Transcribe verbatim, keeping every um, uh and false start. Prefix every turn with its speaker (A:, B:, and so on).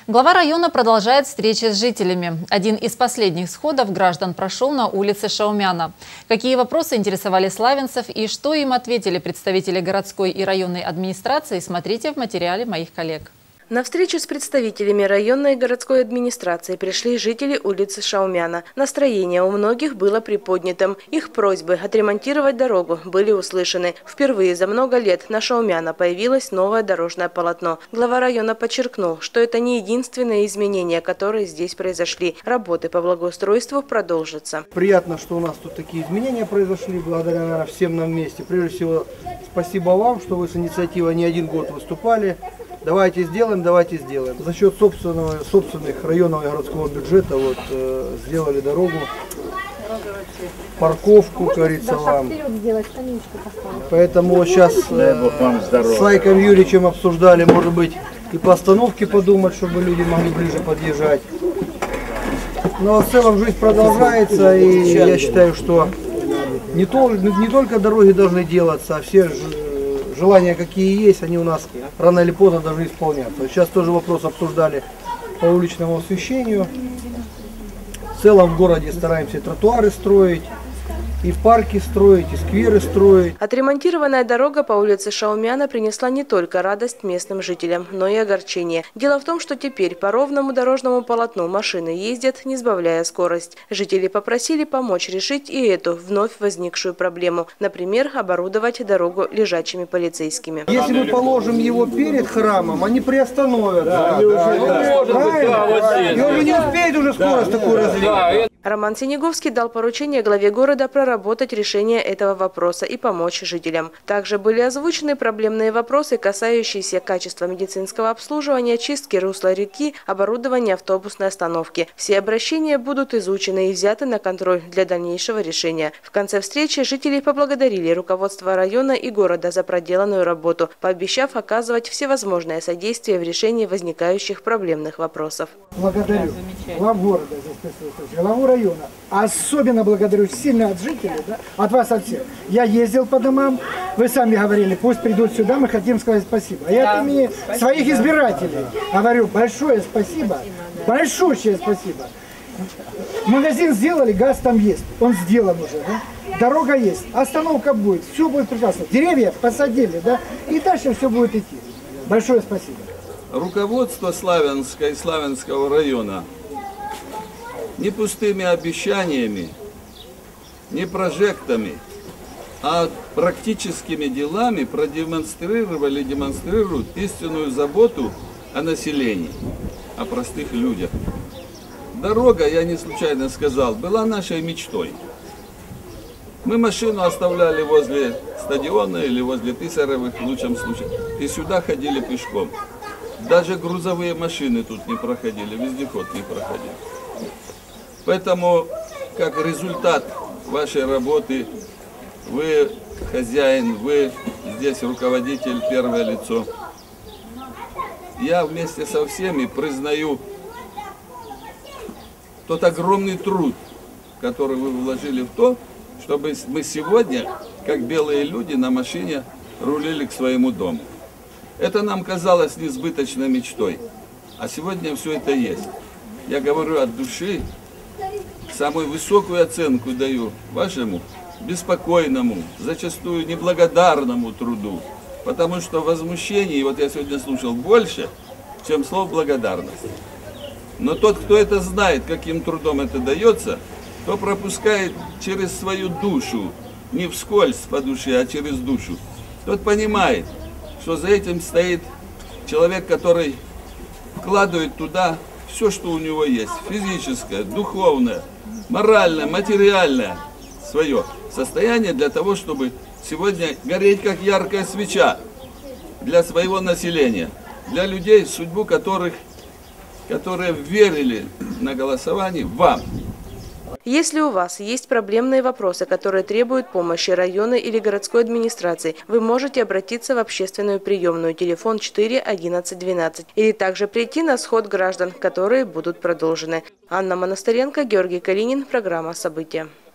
A: Глава района продолжает встречи с жителями. Один из последних сходов граждан прошел на улице Шаумяна. Какие вопросы интересовали славянцев и что им ответили представители городской и районной администрации, смотрите в материале моих коллег.
B: На встречу с представителями районной и городской администрации пришли жители улицы Шаумяна. Настроение у многих было приподнятым. Их просьбы отремонтировать дорогу были услышаны. Впервые за много лет на Шаумяна появилось новое дорожное полотно. Глава района подчеркнул, что это не единственные изменения, которые здесь произошли. Работы по благоустройству продолжатся.
C: Приятно, что у нас тут такие изменения произошли благодаря всем нам вместе. Прежде всего, спасибо вам, что вы с инициативой не один год выступали. Давайте сделаем, давайте сделаем. За счет собственного, собственных районного и городского бюджета вот, э, сделали дорогу, парковку, как говорится, вам. Поэтому сейчас э, с Лайком Юрьевичем обсуждали, может быть, и по остановке подумать, чтобы люди могли ближе подъезжать. Но в целом жизнь продолжается, и я считаю, что не, то, не только дороги должны делаться, а все желания, какие есть, они у нас рано или поздно должны исполняться. Сейчас тоже вопрос обсуждали по уличному освещению. В целом в городе стараемся тротуары строить, и парки строить, и скверы строить.
B: Отремонтированная дорога по улице Шаумяна принесла не только радость местным жителям, но и огорчение. Дело в том, что теперь по ровному дорожному полотну машины ездят, не сбавляя скорость. Жители попросили помочь решить и эту вновь возникшую проблему. Например, оборудовать дорогу лежачими полицейскими.
C: Если мы положим его перед храмом, они приостановят. Да, да, да, да, и он не успеет уже скорость такую развить.
B: Роман Синеговский дал поручение главе города проработать решение этого вопроса и помочь жителям. Также были озвучены проблемные вопросы, касающиеся качества медицинского обслуживания, чистки русла реки, оборудования автобусной остановки. Все обращения будут изучены и взяты на контроль для дальнейшего решения. В конце встречи жители поблагодарили руководство района и города за проделанную работу, пообещав оказывать всевозможное содействие в решении возникающих проблемных вопросов.
D: Благодарю глав города, главу района. Особенно благодарю сильно от жителей, да, от вас, от всех. Я ездил по домам, вы сами говорили, пусть придут сюда, мы хотим сказать спасибо. А я от имени своих избирателей говорю большое спасибо, большущее спасибо. Магазин сделали, газ там есть, он сделан уже, да? Дорога есть, остановка будет, все будет прекрасно. Деревья посадили, да, и дальше все будет идти. Большое спасибо.
E: Руководство Славянска и Славянского района не пустыми обещаниями, не прожектами, а практическими делами продемонстрировали, демонстрируют истинную заботу о населении, о простых людях. Дорога, я не случайно сказал, была нашей мечтой. Мы машину оставляли возле стадиона или возле Писаревых, в лучшем случае, и сюда ходили пешком. Даже грузовые машины тут не проходили, вездеход не проходил. Поэтому, как результат вашей работы, вы хозяин, вы здесь руководитель, первое лицо. Я вместе со всеми признаю тот огромный труд, который вы вложили в то, чтобы мы сегодня, как белые люди, на машине рулили к своему дому. Это нам казалось несбыточной мечтой, а сегодня все это есть. Я говорю от души. Самую высокую оценку даю вашему беспокойному, зачастую неблагодарному труду. Потому что возмущений, вот я сегодня слушал, больше, чем слов благодарность. Но тот, кто это знает, каким трудом это дается, то пропускает через свою душу, не вскользь по душе, а через душу, тот понимает, что за этим стоит человек, который вкладывает туда все, что у него есть, физическое, духовное, моральное, материальное, свое состояние для того, чтобы сегодня гореть как яркая свеча для своего населения, для людей, судьбу которых, которые верили на голосовании вам.
B: Если у вас есть проблемные вопросы, которые требуют помощи районной или городской администрации, вы можете обратиться в общественную приемную, телефон четыре одиннадцать двенадцать, или также прийти на сход граждан, которые будут продолжены. Анна Монастыренко, Георгий Калинин, программа «События».